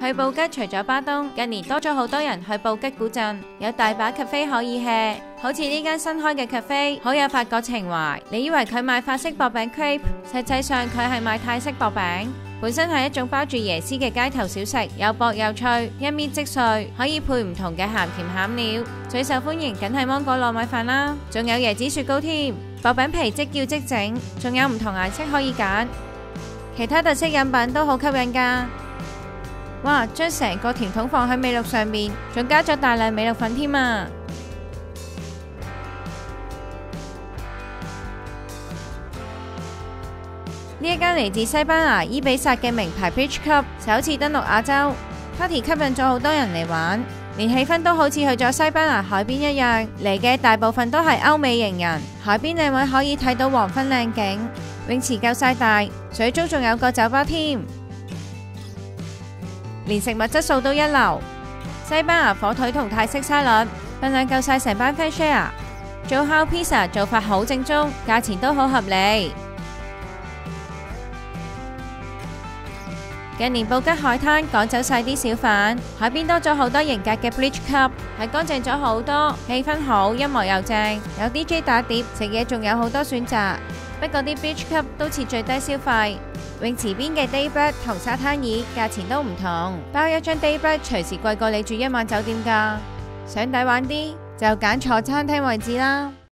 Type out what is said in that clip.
去布吉除咗巴東，近年多咗好多人去布吉古鎮，有大把 cafe 可以 hea， 好似呢間新開嘅 cafe， 好有法國情懷。你以為佢賣法式薄餅 crepe， 實際上佢係賣泰式薄餅，本身係一種包住椰絲嘅街頭小食，又薄又脆，一搣即碎，可以配唔同嘅鹹甜餡料。最受歡迎梗係芒果糯米飯啦，仲有椰子雪糕添。薄餅皮即叫即整，仲有唔同顏色可以揀，其他特色飲品都好吸引㗎。哇！將成個甜筒放喺美祿上面，仲加咗大量美祿粉添啊！呢一間嚟自西班牙伊比薩嘅名牌 Beach Club 首次登陸亞洲 ，Party 吸引咗好多人嚟玩，連氣氛都好似去咗西班牙海邊一樣。嚟嘅大部分都係歐美型人，海邊靚位可以睇到黃昏靚景，泳池夠晒大，水中仲有個酒吧添。連食物質素都一流，西班牙火腿同泰式沙律，份量夠晒成班 friend share。做烤 pizza 做法好正宗，價錢都好合理。近年布吉海灘趕走晒啲小販，海邊多咗好多型格嘅 beach club， 係乾淨咗好多，氣氛好，音樂又正，有 DJ 打碟，食嘢仲有好多選擇。不過啲 beach club 都設最低消費。泳池邊嘅 daybreak 同沙灘椅價錢都唔同，包一張 daybreak 隨時貴過你住一晚酒店㗎。想抵玩啲就揀坐餐廳位置啦。